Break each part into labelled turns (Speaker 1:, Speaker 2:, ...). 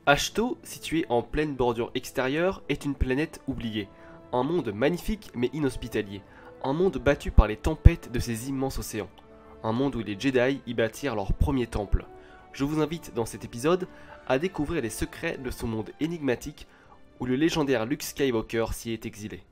Speaker 1: Ashto, située en pleine bordure extérieure, est une planète oubliée. Un monde magnifique mais inhospitalier. Un monde battu par les tempêtes de ces immenses océans. Un monde où les Jedi y bâtirent leur premier temple. Je vous invite dans cet épisode à découvrir les secrets de ce monde énigmatique où le légendaire Luke Skywalker s'y est exilé.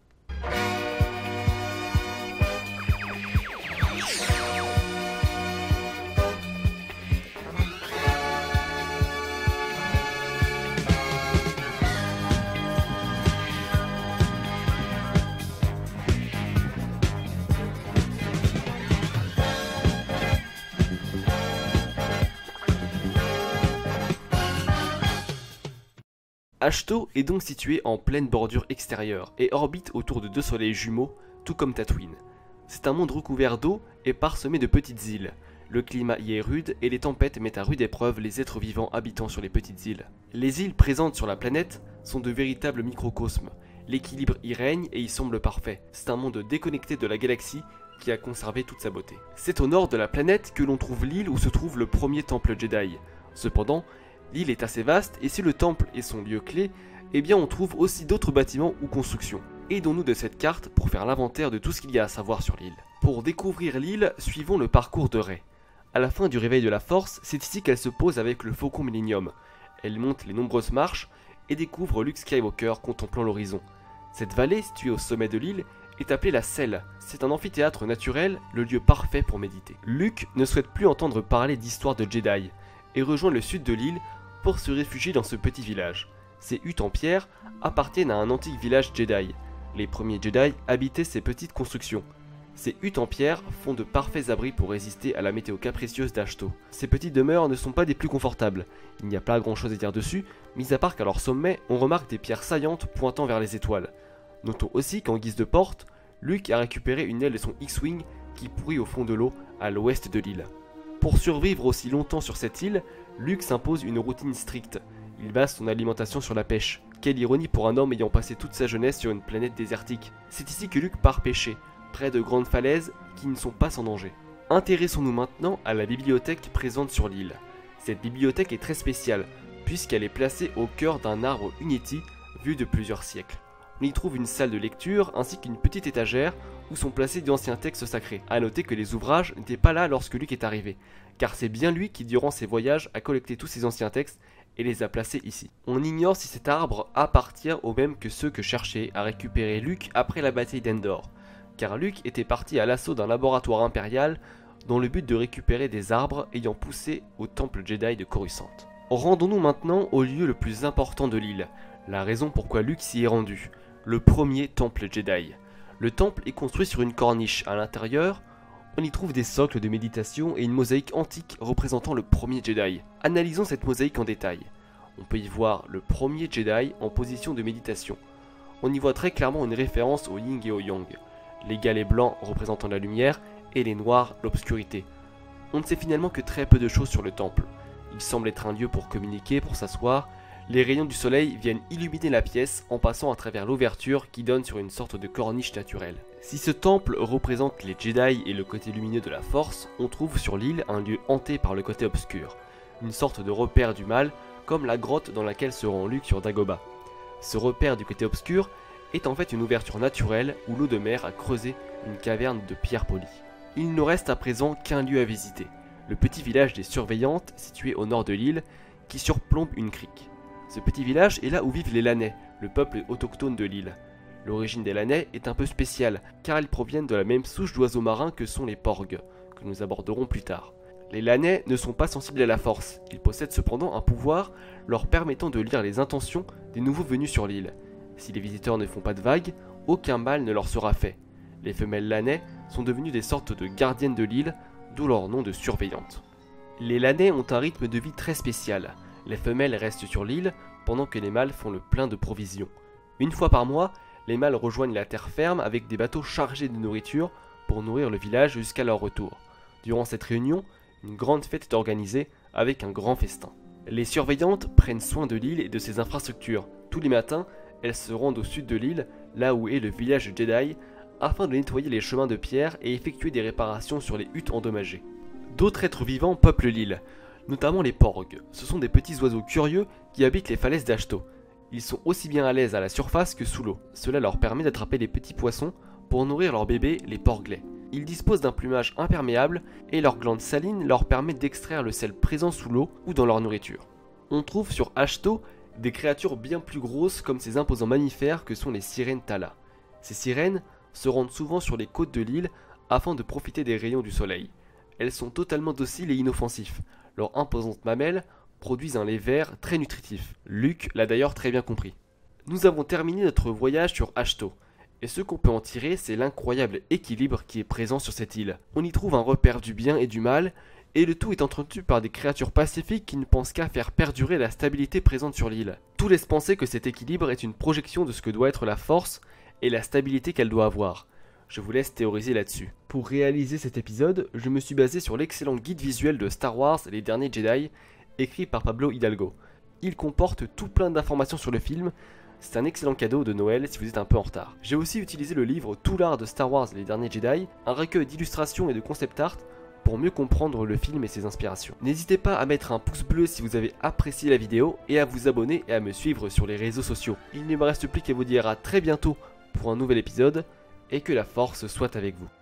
Speaker 1: Ashto est donc situé en pleine bordure extérieure et orbite autour de deux soleils jumeaux, tout comme Tatooine. C'est un monde recouvert d'eau et parsemé de petites îles. Le climat y est rude et les tempêtes mettent à rude épreuve les êtres vivants habitant sur les petites îles. Les îles présentes sur la planète sont de véritables microcosmes. L'équilibre y règne et y semble parfait. C'est un monde déconnecté de la galaxie qui a conservé toute sa beauté. C'est au nord de la planète que l'on trouve l'île où se trouve le premier temple Jedi. Cependant, l'île est assez vaste et si le temple est son lieu clé, eh bien on trouve aussi d'autres bâtiments ou constructions. Aidons-nous de cette carte pour faire l'inventaire de tout ce qu'il y a à savoir sur l'île. Pour découvrir l'île, suivons le parcours de Rey. À la fin du réveil de la Force, c'est ici qu'elle se pose avec le Faucon Millennium. Elle monte les nombreuses marches et découvre Luke Skywalker contemplant l'horizon. Cette vallée, située au sommet de l'île, est appelée la Selle. C'est un amphithéâtre naturel, le lieu parfait pour méditer. Luke ne souhaite plus entendre parler d'histoire de Jedi et rejoint le sud de l'île pour se réfugier dans ce petit village. Ces huttes en pierre appartiennent à un antique village Jedi. Les premiers Jedi habitaient ces petites constructions. Ces huttes en pierre font de parfaits abris pour résister à la météo capricieuse d'Ashto. Ces petites demeures ne sont pas des plus confortables. Il n'y a pas grand chose à dire dessus, mis à part qu'à leur sommet, on remarque des pierres saillantes pointant vers les étoiles. Notons aussi qu'en guise de porte, Luke a récupéré une aile de son X-Wing qui pourrit au fond de l'eau à l'ouest de l'île. Pour survivre aussi longtemps sur cette île, Luke s'impose une routine stricte. Il base son alimentation sur la pêche. Quelle ironie pour un homme ayant passé toute sa jeunesse sur une planète désertique. C'est ici que Luke part pêcher, près de grandes falaises qui ne sont pas sans danger. Intéressons-nous maintenant à la bibliothèque présente sur l'île. Cette bibliothèque est très spéciale, puisqu'elle est placée au cœur d'un arbre Unity vu de plusieurs siècles. On y trouve une salle de lecture ainsi qu'une petite étagère où sont placés d'anciens textes sacrés. A noter que les ouvrages n'étaient pas là lorsque Luke est arrivé, car c'est bien lui qui durant ses voyages a collecté tous ces anciens textes et les a placés ici. On ignore si cet arbre appartient au même que ceux que cherchait à récupérer Luke après la bataille d'Endor, car Luke était parti à l'assaut d'un laboratoire impérial dans le but de récupérer des arbres ayant poussé au temple Jedi de Coruscant. Rendons-nous maintenant au lieu le plus important de l'île, la raison pourquoi Luke s'y est rendu. Le premier temple Jedi. Le temple est construit sur une corniche. À l'intérieur, on y trouve des socles de méditation et une mosaïque antique représentant le premier Jedi. Analysons cette mosaïque en détail. On peut y voir le premier Jedi en position de méditation. On y voit très clairement une référence au yin et au yang. Les galets blancs représentant la lumière et les noirs l'obscurité. On ne sait finalement que très peu de choses sur le temple. Il semble être un lieu pour communiquer, pour s'asseoir. Les rayons du soleil viennent illuminer la pièce en passant à travers l'ouverture qui donne sur une sorte de corniche naturelle. Si ce temple représente les Jedi et le côté lumineux de la Force, on trouve sur l'île un lieu hanté par le côté obscur, une sorte de repère du mal, comme la grotte dans laquelle se rend Luke sur Dagobah. Ce repère du côté obscur est en fait une ouverture naturelle où l'eau de mer a creusé une caverne de pierre polie. Il ne reste à présent qu'un lieu à visiter, le petit village des Surveillantes situé au nord de l'île qui surplombe une crique. Ce petit village est là où vivent les Lanais, le peuple autochtone de l'île. L'origine des Lanais est un peu spéciale, car ils proviennent de la même souche d'oiseaux marins que sont les porgs, que nous aborderons plus tard. Les Lanais ne sont pas sensibles à la force, ils possèdent cependant un pouvoir leur permettant de lire les intentions des nouveaux venus sur l'île. Si les visiteurs ne font pas de vagues, aucun mal ne leur sera fait. Les femelles Lanais sont devenues des sortes de gardiennes de l'île, d'où leur nom de surveillantes. Les Lanais ont un rythme de vie très spécial. Les femelles restent sur l'île pendant que les mâles font le plein de provisions. Une fois par mois, les mâles rejoignent la terre ferme avec des bateaux chargés de nourriture pour nourrir le village jusqu'à leur retour. Durant cette réunion, une grande fête est organisée avec un grand festin. Les surveillantes prennent soin de l'île et de ses infrastructures. Tous les matins, elles se rendent au sud de l'île, là où est le village Jedi, afin de nettoyer les chemins de pierre et effectuer des réparations sur les huttes endommagées. D'autres êtres vivants peuplent l'île. notamment les porgs. Ce sont des petits oiseaux curieux qui habitent les falaises d'Ashto. Ils sont aussi bien à l'aise à la surface que sous l'eau. Cela leur permet d'attraper des petits poissons pour nourrir leurs bébés, les porglets. Ils disposent d'un plumage imperméable et leur glande saline leur permet d'extraire le sel présent sous l'eau ou dans leur nourriture. On trouve sur Ashto des créatures bien plus grosses comme ces imposants mammifères que sont les sirènes Thala. Ces sirènes se rendent souvent sur les côtes de l'île afin de profiter des rayons du soleil. Elles sont totalement dociles et inoffensifs. Leurs imposantes mamelles produisent un lait vert très nutritif. Luke l'a d'ailleurs très bien compris. Nous avons terminé notre voyage sur Ashto. Et ce qu'on peut en tirer, c'est l'incroyable équilibre qui est présent sur cette île. On y trouve un repère du bien et du mal, et le tout est entretenu par des créatures pacifiques qui ne pensent qu'à faire perdurer la stabilité présente sur l'île. Tout laisse penser que cet équilibre est une projection de ce que doit être la force et la stabilité qu'elle doit avoir. Je vous laisse théoriser là-dessus. Pour réaliser cet épisode, je me suis basé sur l'excellent guide visuel de Star Wars Les Derniers Jedi, écrit par Pablo Hidalgo. Il comporte tout plein d'informations sur le film. C'est un excellent cadeau de Noël si vous êtes un peu en retard. J'ai aussi utilisé le livre Tout l'art de Star Wars Les Derniers Jedi, un recueil d'illustrations et de concept art pour mieux comprendre le film et ses inspirations. N'hésitez pas à mettre un pouce bleu si vous avez apprécié la vidéo et à vous abonner et à me suivre sur les réseaux sociaux. Il ne me reste plus qu'à vous dire à très bientôt pour un nouvel épisode et que la force soit avec vous.